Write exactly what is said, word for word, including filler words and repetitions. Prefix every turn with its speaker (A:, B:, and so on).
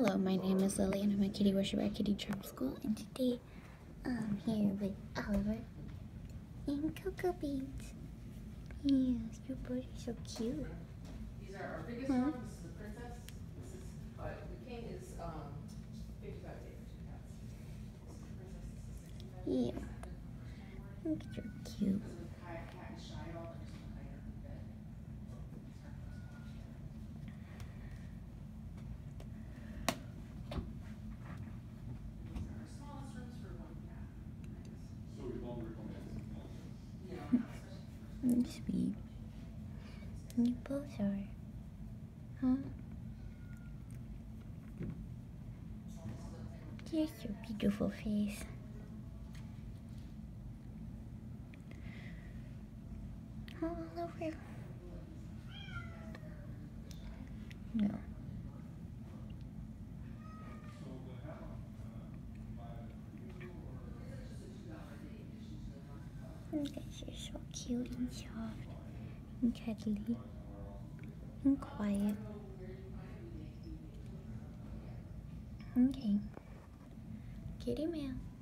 A: Hello, my name is Lily and I'm a kitty worshiper at Kitty Charm School, and today I'm here with Oliver and Cocoa Beans. Yes, your bird is so cute.
B: These are our biggest
A: Huh?
B: one. This is the princess. This is uh, the king is um fifty-five days for two cats. This is the princess. This is sixty-five.
A: Yeah. Look at your cute.
B: Because the cat cat is shy, all they're just gonna hide her in bed. These are our smallest rooms for one cat.
C: So we don't recommend small rooms.
B: You know, not especially for
A: Sweet. You both are. Huh? Here's your beautiful face. All over. No.
C: So the hammock, uh, buy it or
A: You guys are so cute and soft and cuddly and quiet. Okay. Kitty meow.